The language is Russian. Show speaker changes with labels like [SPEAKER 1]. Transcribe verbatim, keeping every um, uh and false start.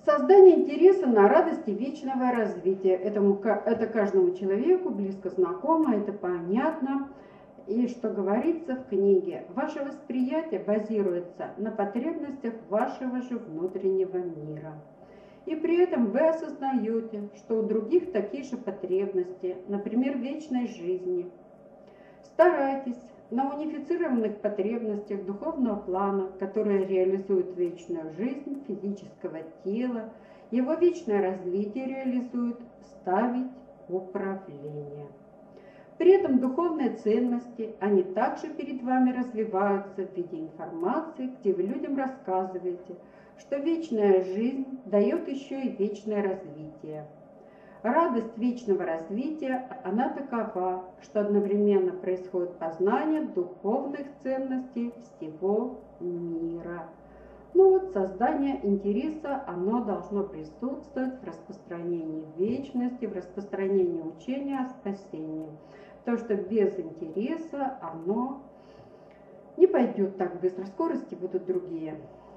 [SPEAKER 1] Создание интереса на радости вечного развития. Этому, это каждому человеку близко знакомо, это понятно. И что говорится в книге, ваше восприятие базируется на потребностях вашего же внутреннего мира. И при этом вы осознаете, что у других такие же потребности, например, вечной жизни. Старайтесь на унифицированных потребностях духовного плана, которые реализуют вечную жизнь физического тела, его вечное развитие реализуют, ставить управление. При этом духовные ценности, они также перед вами развиваются в виде информации, где вы людям рассказываете, что вечная жизнь дает еще и вечное развитие. Радость вечного развития, она такова, что одновременно происходит познание духовных ценностей всего мира. Ну вот, создание интереса, оно должно присутствовать в распространении вечности, в распространении учения о спасении. Потому что без интереса оно не пойдет так быстро, скорости будут другие.